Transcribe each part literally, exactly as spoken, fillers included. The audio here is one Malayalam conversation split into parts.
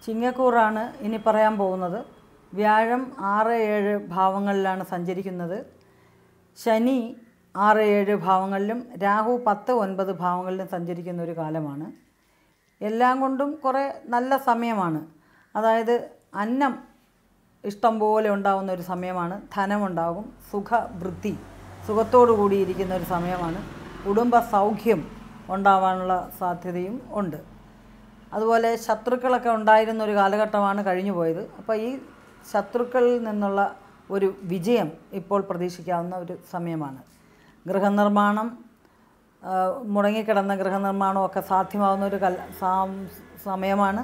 ചിങ്ങക്കൂറാണ് ഇനി പറയാൻ പോകുന്നത്. വ്യാഴം ആറ് ഏഴ് ഭാവങ്ങളിലാണ് സഞ്ചരിക്കുന്നത്. ശനി ആറ് ഏഴ് ഭാവങ്ങളിലും രാഹു പത്ത് ഒൻപത് ഭാവങ്ങളിലും സഞ്ചരിക്കുന്ന ഒരു കാലമാണ്. എല്ലാം കൊണ്ടും കുറേ നല്ല സമയമാണ്. അതായത് അന്നം ഇഷ്ടം പോലെ ഉണ്ടാകുന്ന ഒരു സമയമാണ്. ധനമുണ്ടാകും, സുഖവൃദ്ധി സുഖത്തോടു കൂടിയിരിക്കുന്ന ഒരു സമയമാണ്. കുടുംബ സൗഖ്യം ഉണ്ടാവാനുള്ള സാധ്യതയും ഉണ്ട്. അതുപോലെ ശത്രുക്കളൊക്കെ ഉണ്ടായിരുന്ന ഒരു കാലഘട്ടമാണ് കഴിഞ്ഞു പോയത്. അപ്പോൾ ഈ ശത്രുക്കളിൽ നിന്നുള്ള ഒരു വിജയം ഇപ്പോൾ പ്രതീക്ഷിക്കാവുന്ന ഒരു സമയമാണ്. ഗൃഹനിർമ്മാണം, മുടങ്ങിക്കിടന്ന ഗൃഹനിർമ്മാണമൊക്കെ സാധ്യമാവുന്ന ഒരു കല സമയമാണ്.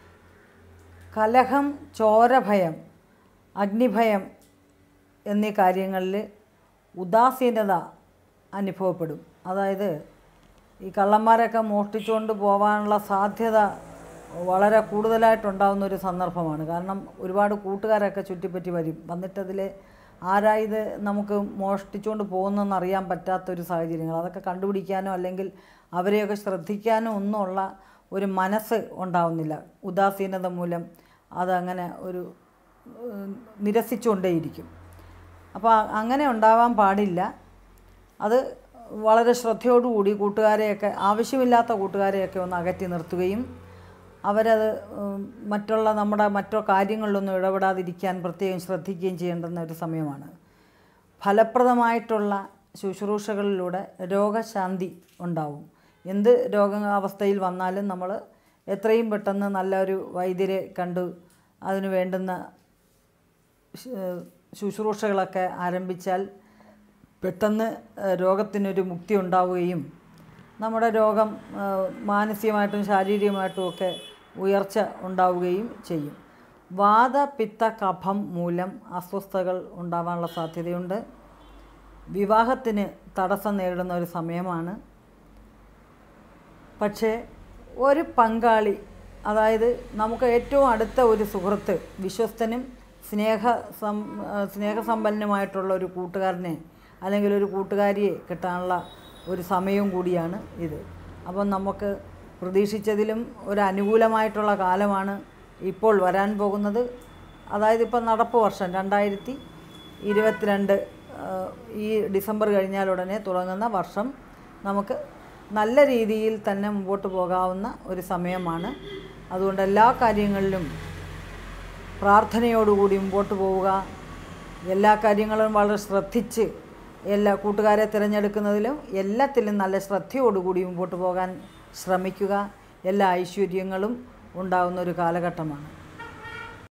കലഹം, ചോരഭയം, അഗ്നിഭയം എന്നീ കാര്യങ്ങളിൽ ഉദാസീനത അനുഭവപ്പെടും. അതായത് ഈ കള്ളന്മാരൊക്കെ മോഷ്ടിച്ചുകൊണ്ട് പോകാനുള്ള സാധ്യത വളരെ കൂടുതലായിട്ടുണ്ടാകുന്ന ഒരു സന്ദർഭമാണ്. കാരണം ഒരുപാട് കൂട്ടുകാരൊക്കെ ചുറ്റിപ്പറ്റി വരും. വന്നിട്ടതിൽ ആരായത് നമുക്ക് മോഷ്ടിച്ചുകൊണ്ട് പോകുന്നതെന്ന് അറിയാൻ പറ്റാത്തൊരു സാഹചര്യങ്ങൾ, അതൊക്കെ കണ്ടുപിടിക്കാനോ അല്ലെങ്കിൽ അവരെയൊക്കെ ശ്രദ്ധിക്കാനോ ഒന്നുമുള്ള ഒരു മനസ്സ് ഉണ്ടാവുന്നില്ല. ഉദാസീനത മൂലം അതങ്ങനെ ഒരു നിരസിച്ചുകൊണ്ടേയിരിക്കും. അപ്പോൾ അങ്ങനെ ഉണ്ടാവാൻ പാടില്ല. അത് വളരെ ശ്രദ്ധയോടുകൂടി കൂട്ടുകാരെയൊക്കെ, ആവശ്യമില്ലാത്ത കൂട്ടുകാരെയൊക്കെ ഒന്ന് അകറ്റി നിർത്തുകയും അവരത് മറ്റുള്ള നമ്മുടെ മറ്റു കാര്യങ്ങളിലൊന്നും ഇടപെടാതിരിക്കാൻ പ്രത്യേകം ശ്രദ്ധിക്കുകയും ചെയ്യേണ്ടുന്ന ഒരു സമയമാണ്. ഫലപ്രദമായിട്ടുള്ള ശുശ്രൂഷകളിലൂടെ രോഗശാന്തി ഉണ്ടാവും. എന്ത് രോഗാവസ്ഥയിൽ വന്നാലും നമ്മൾ എത്രയും പെട്ടെന്ന് നല്ലൊരു വൈദ്യരെ കണ്ടു അതിന് വേണ്ടുന്ന ശുശ്രൂഷകളൊക്കെ ആരംഭിച്ചാൽ പെട്ടെന്ന് രോഗത്തിനൊരു മുക്തി ഉണ്ടാവുകയും നമ്മുടെ രോഗം മാനസികമായിട്ടും ശാരീരികമായിട്ടും ഒക്കെ ഉയർച്ച ഉണ്ടാവുകയും ചെയ്യും. വാത, പിത്ത, കഫം മൂലം അസ്വസ്ഥതകൾ ഉണ്ടാവാനുള്ള സാധ്യതയുണ്ട്. വിവാഹത്തിന് തടസ്സം നേരിടുന്ന ഒരു സമയമാണ്. പക്ഷേ ഒരു പങ്കാളി, അതായത് നമുക്ക് ഏറ്റവും അടുത്ത ഒരു സുഹൃത്ത്, വിശ്വസ്തനും സ്നേഹ സം സ്നേഹസമ്പന്നനുമായിട്ടുള്ള ഒരു കൂട്ടുകാരനെ അല്ലെങ്കിൽ ഒരു കൂട്ടുകാരിയെ കിട്ടാനുള്ള ഒരു സമയവും കൂടിയാണ് ഇത്. അപ്പം നമുക്ക് പ്രതീക്ഷിച്ചതിലും ഒരു അനുകൂലമായിട്ടുള്ള കാലമാണ് ഇപ്പോൾ വരാൻ പോകുന്നത്. അതായത് ഇപ്പം നടപ്പ് വർഷം രണ്ടായിരത്തി ഇരുപത്തിരണ്ട് ഈ ഡിസംബർ കഴിഞ്ഞാൽ ഉടനെ തുടങ്ങുന്ന വർഷം നമുക്ക് നല്ല രീതിയിൽ തന്നെ മുമ്പോട്ട് പോകാവുന്ന ഒരു സമയമാണ്. അതുകൊണ്ട് എല്ലാ കാര്യങ്ങളിലും പ്രാർത്ഥനയോടുകൂടി മുമ്പോട്ട് പോവുക. എല്ലാ കാര്യങ്ങളും വളരെ ശ്രദ്ധിച്ച് എല്ലാ കൂട്ടുകാരെ തിരഞ്ഞെടുക്കുന്നതിലും എല്ലാത്തിലും നല്ല ശ്രദ്ധയോടുകൂടി മുമ്പോട്ട് പോകാൻ ശ്രമിക്കുക. എല്ലാ ഐശ്വര്യങ്ങളും ഉണ്ടാകുന്ന ഒരു കാലഘട്ടമാണ്.